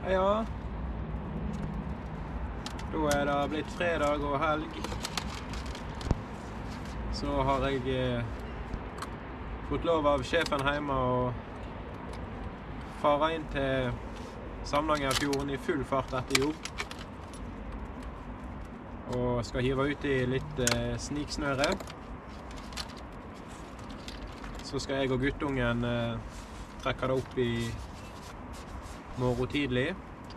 Ja, da det blitt fredag og helg. Så har jeg fått lov av sjefen hjemme å fare inn til Samlangerfjorden i full fart etter jobb. Og skal hive ut i litt sniksnøre. Så skal jeg og guttungen trekke det opp i morgen tidlig.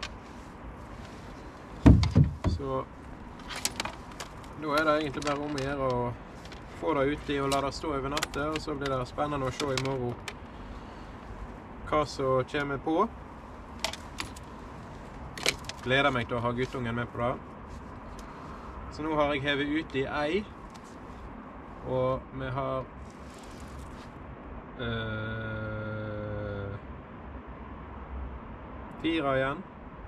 Så da det egentlig bare om å gjøre å få det uti og la det stå over natten, og så blir det spennende å se i morgen hva som kommer på. Gleder meg til å ha guttungen med på det. Så nå har jeg hevet ut i ei, og vi har 4 igjen.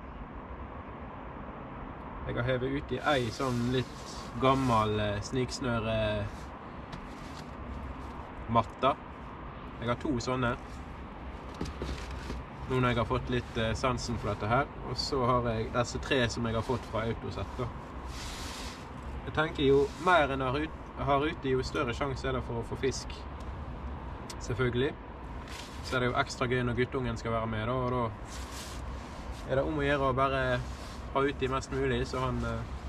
Jeg har hevet ut i ei sånn litt gammel sniksnøre matta. Jeg har 2 sånne. Nå når jeg har fått litt sansen for dette her. Og så har jeg disse 3 som jeg har fått fra Autoset da. Jeg tenker jo mer enn jeg har ute, jo større sjanse er det for å få fisk. Selvfølgelig. Så er det jo ekstra gøy når guttungen skal være med da, og da er det om å gjøre å bare ha ute i mest mulig, så han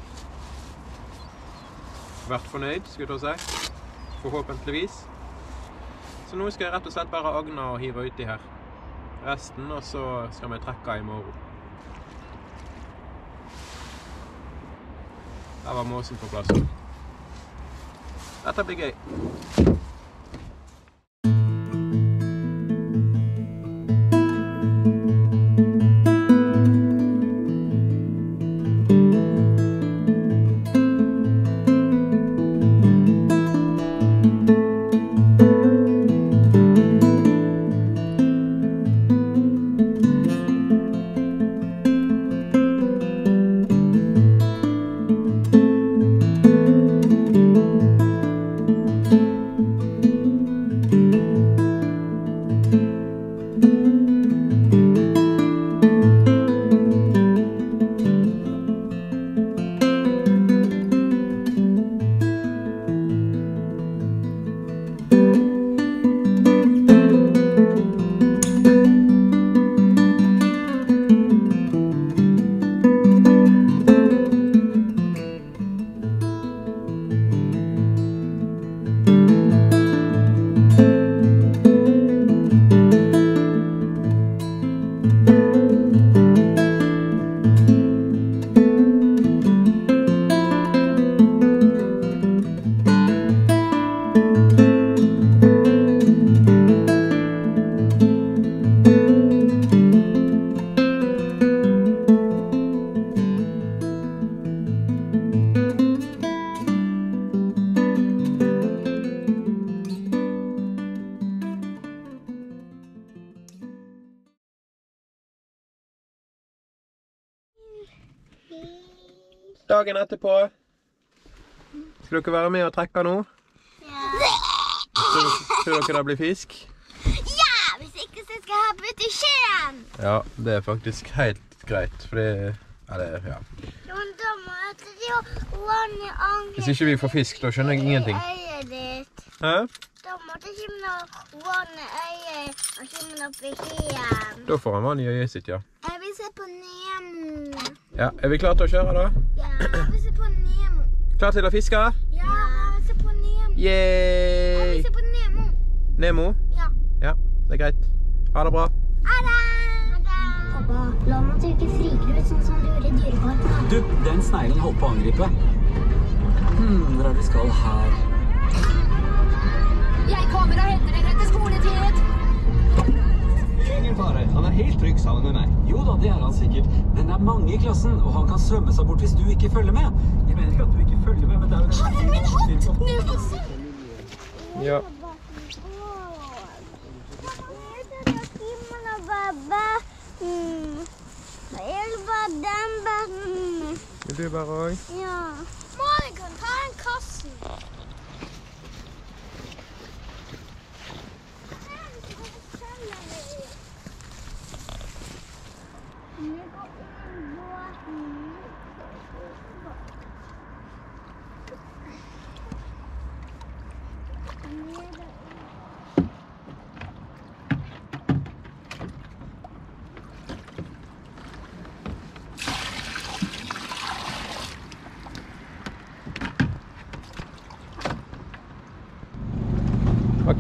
vært fornøyd, skulle jeg si. Forhåpentligvis. Så nå skal jeg rett og slett bare agne og hive uti her. Resten, og så skal vi trekke i morgen. Der var måsen på plass. Dette blir gøy. Dagen etterpå. Skal dere være med og trekke nå? Ja. Tror dere det blir fisk? Ja! Hvis ikke så skal jeg ha putt i skjeen! Ja, det er faktisk helt greit, for det ja. Hvis ikke vi får fisk, da skjønner jeg ingenting. Hæ? Da måtte Kimmen vann i øyet og Kimmen opp i skjeen. Da får han vann i øyet sitt, ja. Jeg vil se på Nemo. Ja, er vi klare til å kjøre da? Ja, jeg vil se på Nemo. Klar til å fiske? Ja, jeg vil se på Nemo. Yay! Jeg vil se på Nemo. Nemo? Ja. Ja, det er greit. Ha det bra. Ha det! Pappa, la meg trykke frikrut sånn som du gjorde i dyreparken. Du, den sneglen holdt på å angripe. Hvor er det vi skal her? Jeg kommer og henter dere etter skoletid! Ingen fare, han er helt trygg sammen med meg. Jo da, det er han sikkert. Men det er mange i klassen, og han kan svømme seg bort hvis du ikke følger med. Jeg mener ikke at du ikke følger med, men det er jo... Har du min hatt? Ja. Vil du bare også? Ja. Monica, ta en kassen. Vi går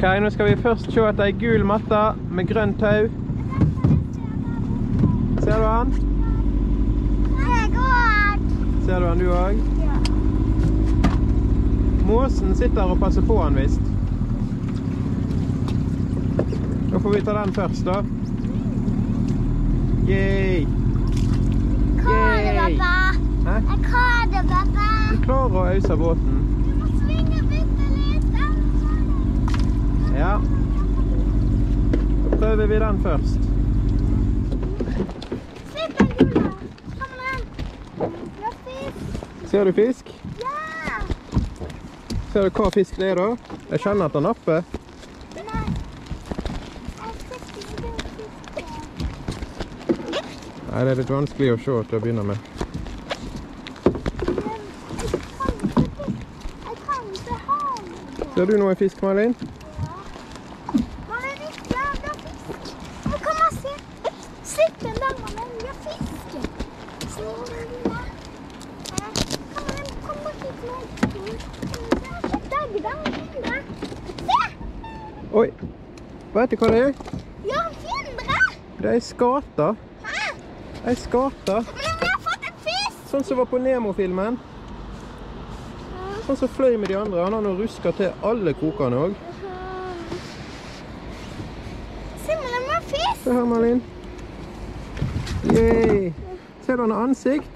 Ok, nå skal vi først se etter en gul matte med grønn tau. Ser du han? Ser du han du også? Ja. Måsen sitter og passer på han visst. Nå får vi ta den først da. Yay! Hva er det, pappa? Hæ? Hva er det, pappa? Du klarer å ause båten. Du må svinge bitte litt. Ja. Da prøver vi den først. Slipp den, Jula. Kom igjen. Det er fisk. Ser du fisk? Ja. Ser du hva fisk det er da? Jeg kjenner at den napper. Nei. Jeg ser ikke den fisken. Nei, det er litt vanskelig å se til å begynne med. Jeg kan ikke ha den. Ser du noen fisk, Malin? Man er litt glad av fisk. Nå kan man se. Slipp den der, man er mye fisk. Slipp den der. Kom bort hit nå. Der, der. Se! Oi! Vet du hva det er? Ja, findre! Det er skata. Hæ? En skata. Men vi har fått en fisk! Sånn som var på Nemo-filmen. Sånn som fløy med de andre. Han har nå rusket til alle krokene også. Se, men det var fisk! Se her, Malin. Yay! Ser du han har ansikt?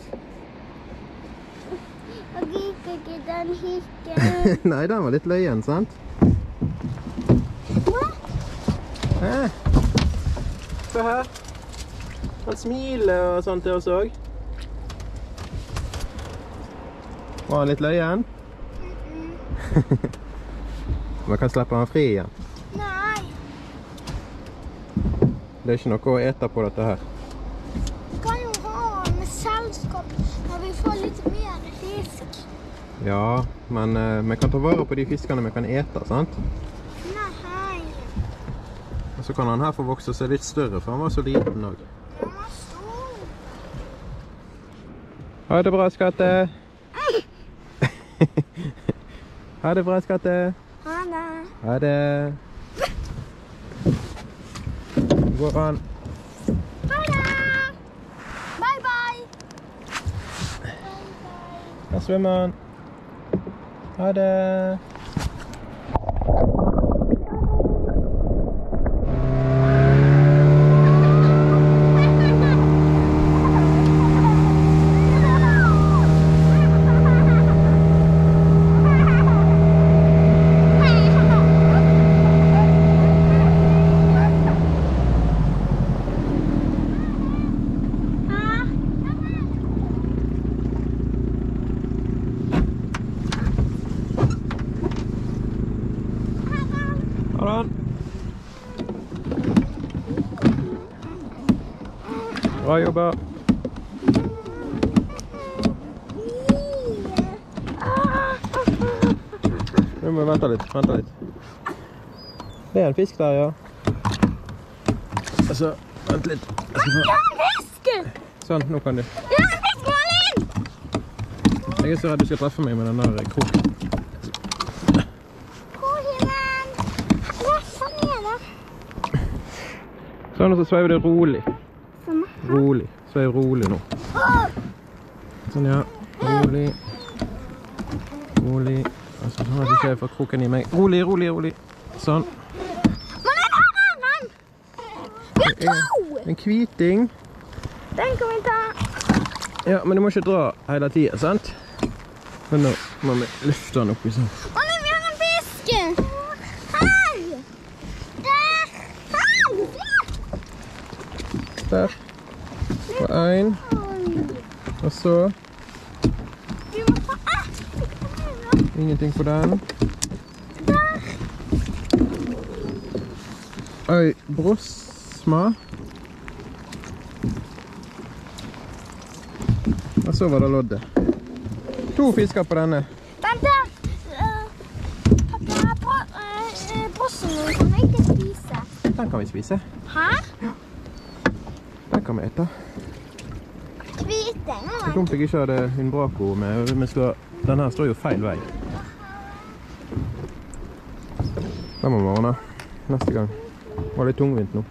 Jeg liker ikke den hikken. Nei, den var litt løyen, sant? Hæ? Se her. Han smiler og sånt til oss også. Var han litt løyen? Man kan slippe han fri igjen. Nei. Det er ikke noe å ete på dette her. Vi kan jo ha den med selskap når vi får litt mer fisk. Ja, men vi kan ta vare på de fiskene vi kan ete, sant? Nei. Og så kan han her få vokse seg litt større, for han var så liten også. Den var stor. Ha det bra, skatte! Ha det bra, skatte! Ha det. Ha det! Går han? Ha det. Bye, bye. Her svømmer han. Ha det! Bra jobba. Nå må vi vente litt. Det er en fisk der, ja. Altså, vent litt. Sånn, nå kan du. Jeg er så redd du skal treffe meg med den der kroken. Sånn, og så sveiver det rolig. Rolig. Sveiv rolig nå. Sånn, ja. Rolig. Rolig. Altså, sånn at du ikke får kroken i meg. Rolig. Sånn. Men den her er den! Vi har to! En kviting. Den kan vi ta. Ja, men du må ikke dra hele tiden, sant? Men nå må vi løfte den oppi sånn. Og nå vi har en fisk! Her! Der! Der. Og en. Og så. Vi må ta ett. Ingenting på den. Der! Oi, brosma. Og så var det loddet. 2 fisker på denne. Den der, brossen min kan vi ikke spise. Den kan vi spise. Hæ? Den kan vi ete. Kviting, Det er eller? dumt jeg ikke hadde hundbrako med. Den her står jo feil vei. Det må vi ordne neste gang. Det var litt tungvint nå.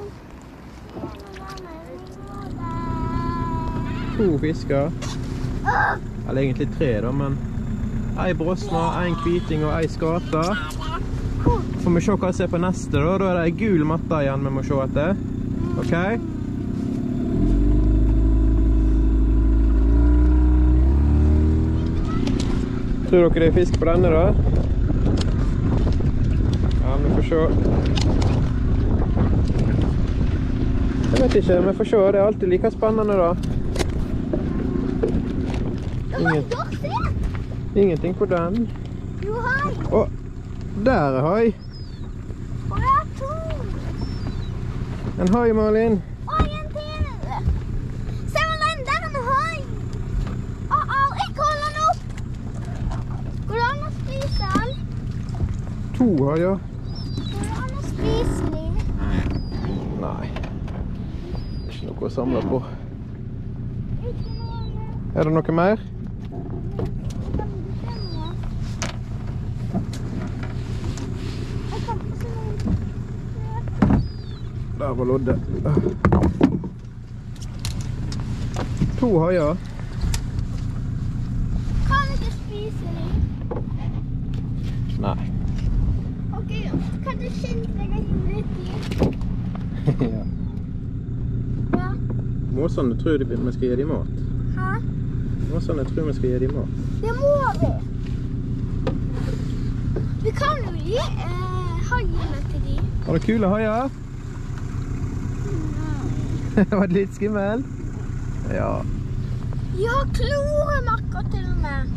2 fisker. Eller egentlig 3 da, men ei brosma, en kviting og ei skata. Får vi se hva jeg ser på neste da. Da er det ei gul matte igjen vi må se etter. Ok? Tror dere det er fisk på denne da? Ja, vi får se. Jeg vet ikke, vi får se. Det er alltid like spennende da. Ingenting på den. Jo, hai. Å, der er hai. Og jeg har 2. En hai, Malin. Og en til. Se på den, der er en hai. Ikke hold den opp. Går det an å spise den? 2 haier. Går det an å spise den? Nei. Det er ikke noe å samle på. Ikke noe. Er det noe mer? Der var loddet. 2 haier. Kan ikke spise dem. Nei. Ok, kan du skynde deg å hive litt i? Ja. Ja. Måsene tror vi skal gi dem mat. Hæ? Måsene tror vi skal gi dem mat. Det må vi. Vi kan jo gi haiene til dem. Har du kule haier? Det var litt skimmel. Ja. Vi har kloremakker til og med.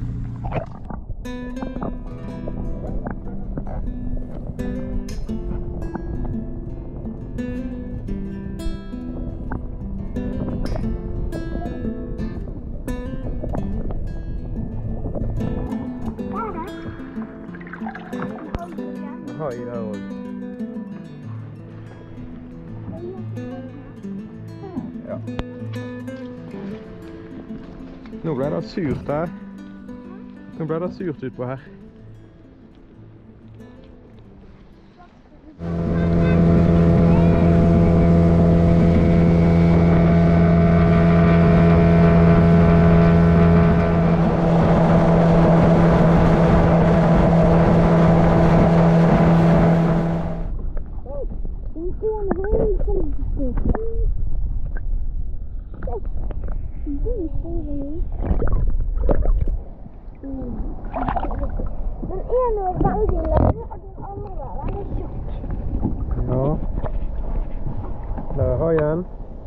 Hai der også. Ja. Nå ble det surt her. Nå ble det surt utpå her. Den ene er veldig lang, og den andre er tjukk. Ja. Der er haien.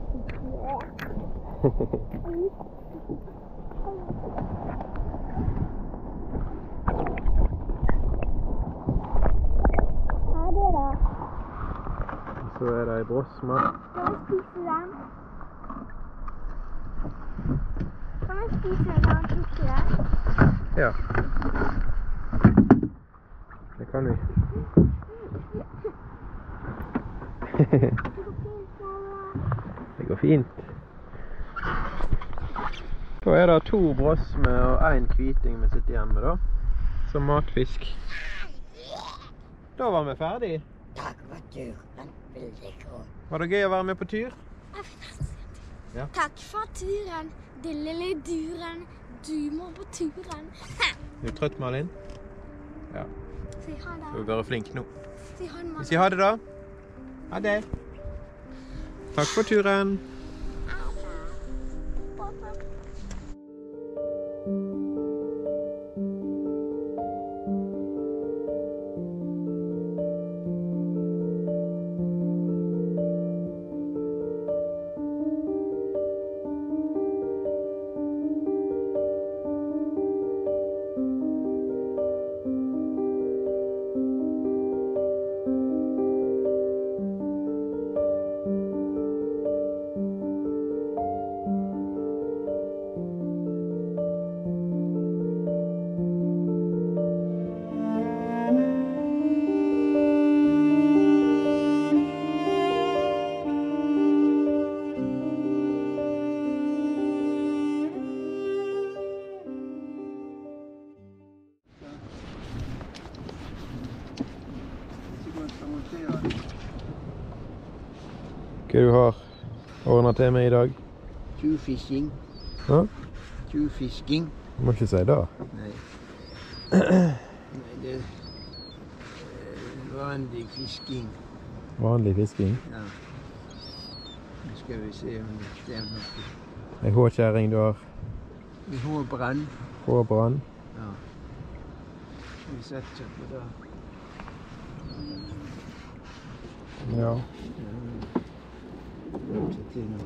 Ja, det er det. Så er det en brosma. Kan jeg spise den? Kan jeg spise den når den ikke er? Ja. Det kan vi. Det går fint. Da er det 2 brosme og 1 kviting vi sitter igjen med da. Som matfisk. Da var vi ferdig. Takk for turen. Veldig god. Var det gøy å være med på tur? Jeg vil nesten si det. Ja. Takk for turen, din lille duren. Du må på turen. Er du trøtt, Malin? Ja. Si ha det. Du vil være flink nå. Si ha det. Vi sier ha det da. Ha det. Takk for turen. Hva du har ordnet til med i dag? Tjuvfisking. Ja? Tjuvfisking. Du må ikke si det. Nei. Nei, det er vanlig fisking. Vanlig fisking. Ja. Nå skal vi se om det stemmer. En håkjæring du har. Vi har brann. Håbrann. Ja. Vi satser på det. Ja. Satser til noe.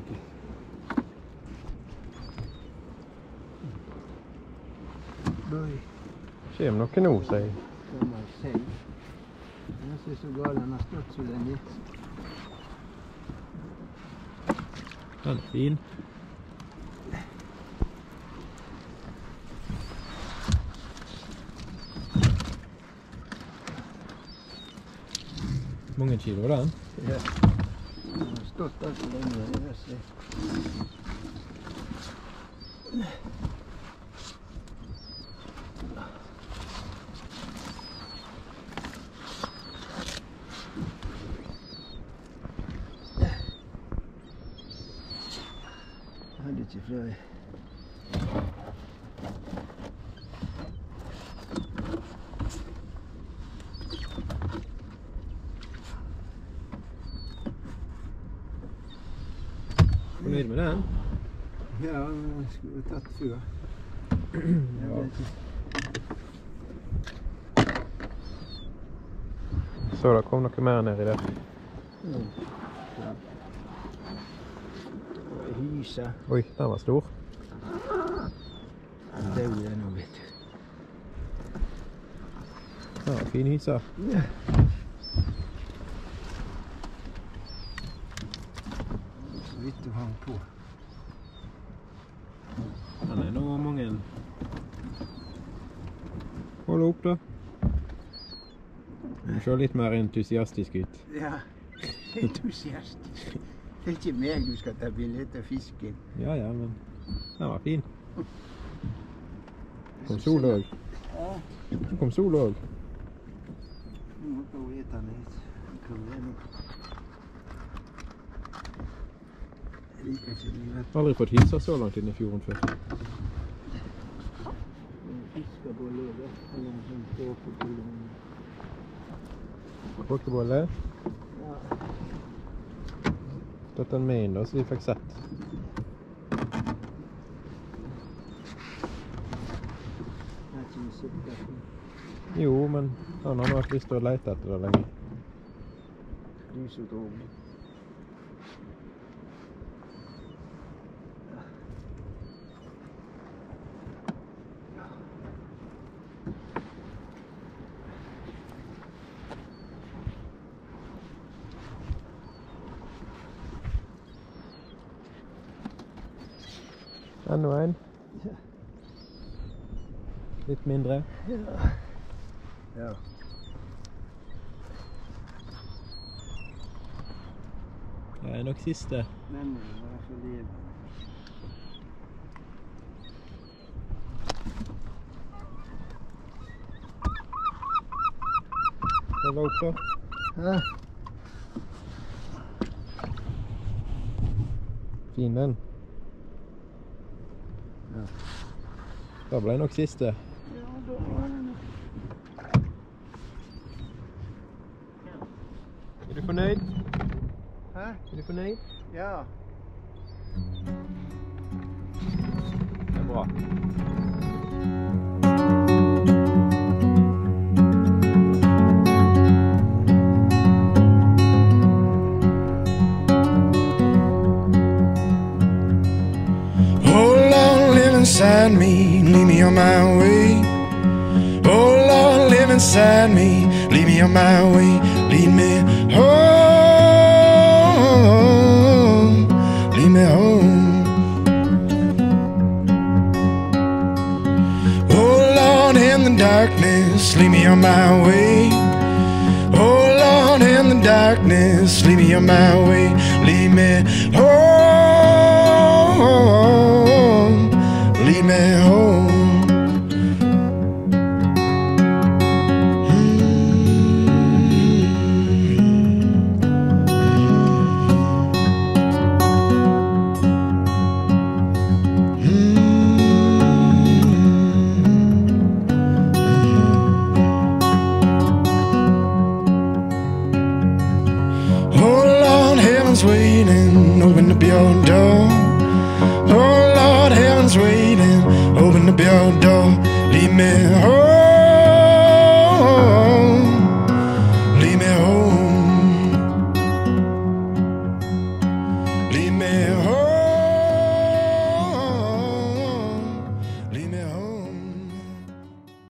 Bøy. Kjem noe nå, sier jeg. Gammel sei. Den er så gal, den har stått så lenge. Den er fin. Mange kilo den? Ja. Den har stått der så lenge. Det er så. Jeg hadde ikke flere. Fornøyd med den? Ja, men jeg skulle tatt før. Jeg vet ikke. Så det kom noe mer nedi der. Ja. Og hyse. Oi, den var stor. Det er jo det nå, vet du. Ja, fin hysa. Ja. Så vidt du hang på. Den er nå mange. Hold opp da. Du ser litt mer entusiastisk ut. Ja, entusiastisk. Det er ikke meg du skal ta bilde av fisken. Ja, ja, men den var fin. Kom sol også. Ja, Så kom sol også. nå må jeg gå og ete den litt. Kom igjen. Jeg liker ikke livet. Aldri fått hysa så langt inn i fjorden før. Fiskebolle over. Eller en sånn kåpebolle. Kråkebolle. Ja, Tatt den med inn da, så vi fikk sett. jeg har ikke sett det. Jo, men han har nok lyst til å lete etter det lenge. Lysedrom. Enda en. Litt mindre. Ja. Det er nok siste. Den må være for leve. Hold opp da. Ja. Fin den. Ja. Da ble nok siste. Ja, da var det nok. Er du fornøyd? Hæ? Er du fornøyd? Ja. Det er bra. Inside me, lead me on my way. Oh Lord, live inside me, lead me on my way. Lead me home, lead me home. Oh Lord, in the darkness, lead me on my way. Oh Lord, in the darkness, lead me on my way. Lead me home, lead me home. waiting, open up your door. Oh Lord, heaven's waiting, open up your door. Lead me home, lead me home, lead me home.